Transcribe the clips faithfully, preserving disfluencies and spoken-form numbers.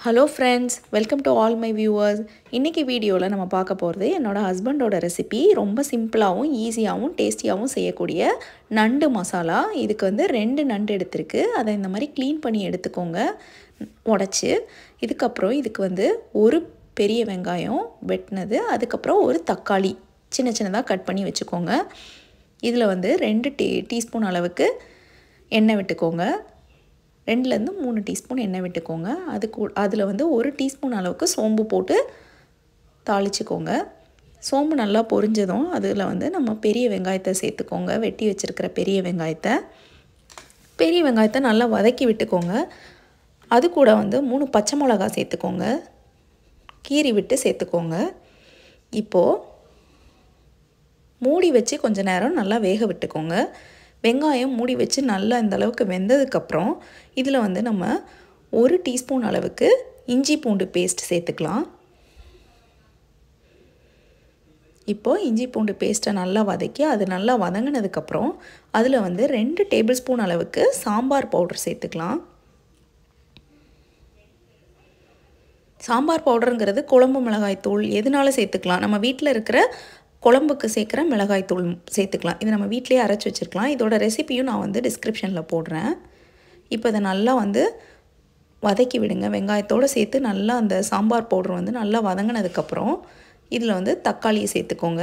Hello friends, welcome to all my viewers. இன்னைக்கு வீடியோல நம்ம பார்க்க போறது என்னோட ஹஸ்பண்டோட ரெசிபி. ரொம்ப சிம்பிளாவும் ஈஸியாவும் டேஸ்டியாவும் செய்யக்கூடிய நண்டு மசாலா. இதுக்கு வந்து ரெண்டு நண்டு எடுத்துருக்கு. அதை இந்த மாதிரி க்ளீன் பண்ணி எடுத்துக்கோங்க உடைச்சு. இதுக்கு அப்புறம் இதுக்கு வந்து ஒரு பெரிய வெங்காயம் வெட்டினது, அதுக்கு அப்புறம் ஒரு தக்காளி சின்ன சின்னதா கட் பண்ணி வெச்சுக்கோங்க. இதுல வந்து ரெண்டு டீஸ்பூன் அளவுக்கு எண்ணெய் விட்டுக்கோங்க. ரெண்டுல இருந்து மூணு டீஸ்பூன் எண்ணெய் விட்டுக்கோங்க. அதுக்கு அதில் வந்து ஒரு டீஸ்பூன் அளவுக்கு சோம்பு போட்டு தாளிச்சுக்கோங்க. சோம்பு நல்லா பொரிஞ்சதும் அதில் வந்து நம்ம பெரிய வெங்காயத்தை சேர்த்துக்கோங்க. வெட்டி வச்சுருக்கிற பெரிய வெங்காயத்தை பெரிய வெங்காயத்தை நல்லா வதக்கி விட்டுக்கோங்க. அது கூட வந்து மூணு பச்சை மிளகாய் சேர்த்துக்கோங்க. கீறி விட்டு சேர்த்துக்கோங்க. இப்போது மூடி வச்சு கொஞ்ச நேரம் நல்லா வேக விட்டுக்கோங்க. வெங்காயம் மூடி வச்சு நல்லா இந்த அளவுக்கு வெந்ததுக்கப்புறம் இதில் வந்து நம்ம ஒரு டீஸ்பூன் அளவுக்கு இஞ்சி பூண்டு பேஸ்ட் சேர்த்துக்கலாம். இப்போது இஞ்சி பூண்டு பேஸ்ட்டை நல்லா வதக்கி அது நல்லா வதங்கினதுக்கப்புறம் அதில் வந்து ரெண்டு டேபிள் ஸ்பூன் அளவுக்கு சாம்பார் பவுடர் சேர்த்துக்கலாம். சாம்பார் பவுடருங்கிறது குழம்பு மிளகாய் தூள் எதுனாலும் சேர்த்துக்கலாம். நம்ம வீட்டில் இருக்கிற குழம்புக்கு சேர்க்குற மிளகாய் தூள் சேர்த்துக்கலாம். இது நம்ம வீட்டிலேயே அரைச்சி வச்சுருக்கலாம். இதோட ரெசிபியும் நான் வந்து டிஸ்கிரிப்ஷனில் போடுறேன். இப்போ இதை நல்லா வந்து வதக்கி விடுங்க. வெங்காயத்தோடு சேர்த்து நல்லா அந்த சாம்பார் பவுடர் வந்து நல்லா வதங்கினதுக்கப்புறம் இதில் வந்து தக்காளியை சேர்த்துக்கோங்க.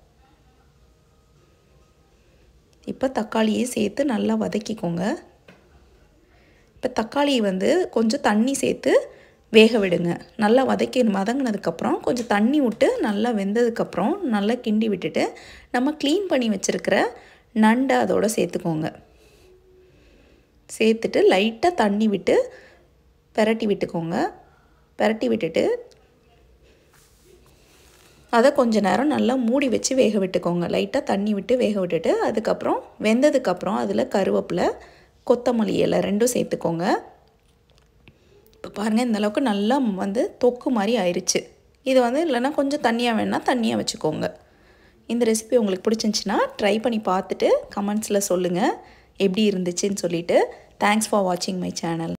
இப்போ தக்காளியை சேர்த்து நல்லா வதக்கிக்கோங்க. இப்போ தக்காளியை வந்து கொஞ்சம் தண்ணி சேர்த்து வேக விடுங்க. நல்லா வதக்கி வதங்கினதுக்கப்புறம் கொஞ்சம் தண்ணி விட்டு நல்லா வெந்ததுக்கப்புறம் நல்லா கிண்டி விட்டுட்டு நம்ம க்ளீன் பண்ணி வச்சுருக்கிற நண்டை அதோடு சேர்த்துக்கோங்க. சேர்த்துட்டு லைட்டாக தண்ணி விட்டு பெரட்டி விட்டுக்கோங்க. பெரட்டி விட்டுட்டு அதை கொஞ்ச நேரம் நல்லா மூடி வச்சு வேக விட்டுக்கோங்க. லைட்டாக தண்ணி விட்டு வேக விட்டுட்டு அதுக்கப்புறம் வெந்ததுக்கப்புறம் அதில் கருவேப்பிலை கொத்தமல்லி இலை ரெண்டும் சேர்த்துக்கோங்க. இப்போ பாருங்கள், இந்த அளவுக்கு நல்லா வந்து தொக்கு மாதிரி ஆயிடுச்சு. இது வந்து இல்லைன்னா கொஞ்சம் தண்ணியாக வேணால் தண்ணியாக வச்சுக்கோங்க. இந்த ரெசிபி உங்களுக்கு பிடிச்சிருந்துச்சின்னா ட்ரை பண்ணி பார்த்துட்டு கமெண்ட்ஸில் சொல்லுங்கள் எப்படி இருந்துச்சுன்னு சொல்லிவிட்டு. தேங்க்ஸ் ஃபார் வாட்சிங் மை சேனல்.